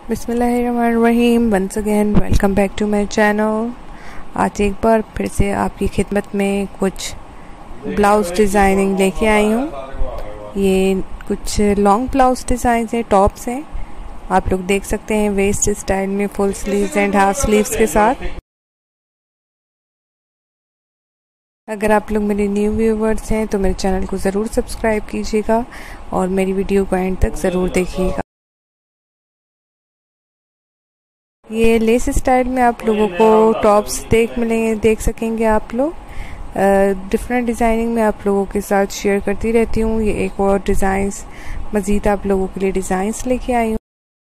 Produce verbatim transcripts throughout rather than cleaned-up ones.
बिस्मिल्लाहिर्रहमानिर्रहीम। Once again welcome back to my channel. आज एक बार फिर से आपकी खिदमत में कुछ ब्लाउज़ डिज़ाइनिंग लेके आई हूँ। ये कुछ लॉन्ग ब्लाउज़ डिज़ाइन हैं, टॉप्स हैं। आप लोग देख सकते हैं वेस्ट स्टाइल में full sleeves and half sleeves के साथ। अगर आप लोग मेरे न्यू व्यूवर्स हैं तो मेरे चैनल को ज़रूर सब्सक्राइब कीजिएगा और मेरी वीडियो को एंड तक ज़रूर देखिएगा। ये लेस स्टाइल में आप लोगों को टॉप्स देख मिलेंगे देख सकेंगे आप लोग। डिफरेंट डिज़ाइनिंग में आप लोगों के साथ शेयर करती रहती हूँ। ये एक और डिज़ाइंस मज़ीद आप लोगों के लिए डिज़ाइंस लेके आई हूँ।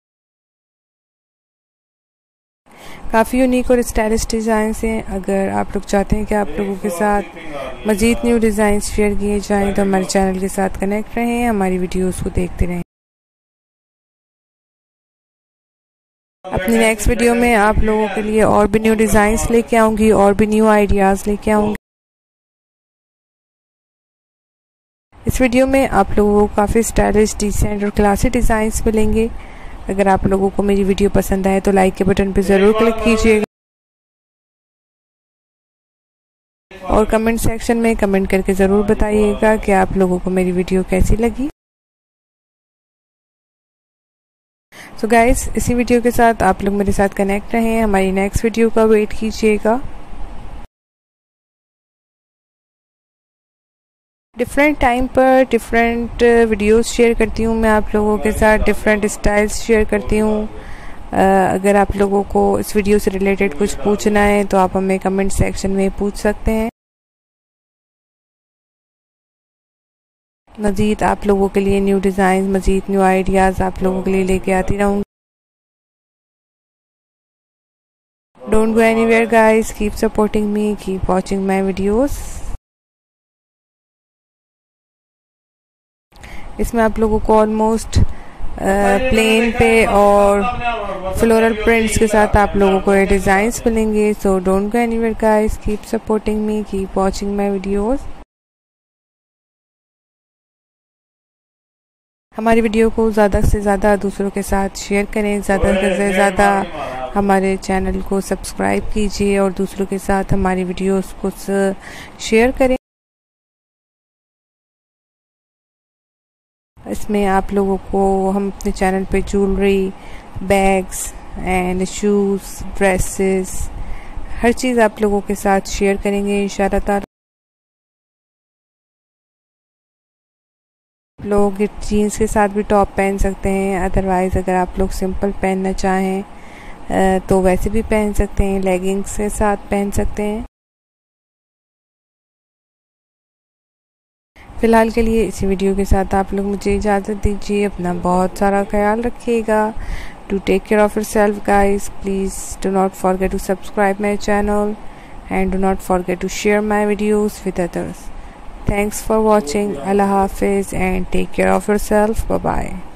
काफ़ी यूनिक और स्टाइलिश डिज़ाइंस हैं। अगर आप लोग चाहते हैं कि आप लोगों के साथ मज़ीद न्यू डिज़ाइंस शेयर किए जाएँ तो हमारे चैनल के साथ कनेक्ट रहें, हमारी वीडियोज़ को देखते रहें। अपनी नेक्स्ट वीडियो में आप लोगों के लिए और भी न्यू डिज़ाइंस लेके आऊँगी और भी न्यू आइडियाज़ लेके आऊँगी। इस वीडियो में आप लोगों को काफ़ी स्टाइलिश, डिसेंट और क्लासी डिज़ाइंस मिलेंगे। अगर आप लोगों को मेरी वीडियो पसंद आए तो लाइक के बटन पर ज़रूर क्लिक कीजिएगा और कमेंट सेक्शन में कमेंट करके ज़रूर बताइएगा कि आप लोगों को मेरी वीडियो कैसी लगी। सो so गाइस, इसी वीडियो के साथ आप लोग मेरे साथ कनेक्ट रहें, हमारी नेक्स्ट वीडियो का वेट कीजिएगा। डिफरेंट टाइम पर डिफरेंट वीडियोस शेयर करती हूँ मैं आप लोगों के साथ, डिफरेंट स्टाइल्स शेयर करती हूँ। अगर आप लोगों को इस वीडियो से रिलेटेड कुछ पूछना है तो आप हमें कमेंट सेक्शन में पूछ सकते हैं। मज़ीद आप लोगों के लिए न्यू डिज़ाइन, मज़ीद न्यू आइडियाज़ आप लोगों के लिए लेके आती रहूँगी। Don't go anywhere guys, keep supporting me, keep watching my videos. इसमें आप लोगों को ऑलमोस्ट प्लेन पे और फ्लोरल प्रिंट्स के साथ आप लोगों को ये डिज़ाइंस मिलेंगे। So don't go anywhere guys, keep supporting me, keep watching my videos. हमारी वीडियो को ज़्यादा से ज़्यादा दूसरों के साथ शेयर करें, ज़्यादा से ज़्यादा हमारे चैनल को सब्सक्राइब कीजिए और दूसरों के साथ हमारी वीडियोस को शेयर करें। इसमें आप लोगों को हम अपने चैनल पे jewellery, bags and shoes, dresses, हर चीज़ आप लोगों के साथ शेयर करेंगे इंशाअल्लाह ताला। लोग जीन्स के साथ भी टॉप पहन सकते हैं, अदरवाइज़ अगर आप लोग सिंपल पहनना चाहें तो वैसे भी पहन सकते हैं, लेगिंग्स के साथ पहन सकते हैं। फ़िलहाल के लिए इसी वीडियो के साथ आप लोग मुझे इजाज़त दीजिए। अपना बहुत सारा ख्याल रखिएगा। Do take care of yourself guys. Please do not forget to subscribe my channel and do not forget to share my videos with others. Thanks for watching. Allah Hafiz and take care of yourself. Bye bye.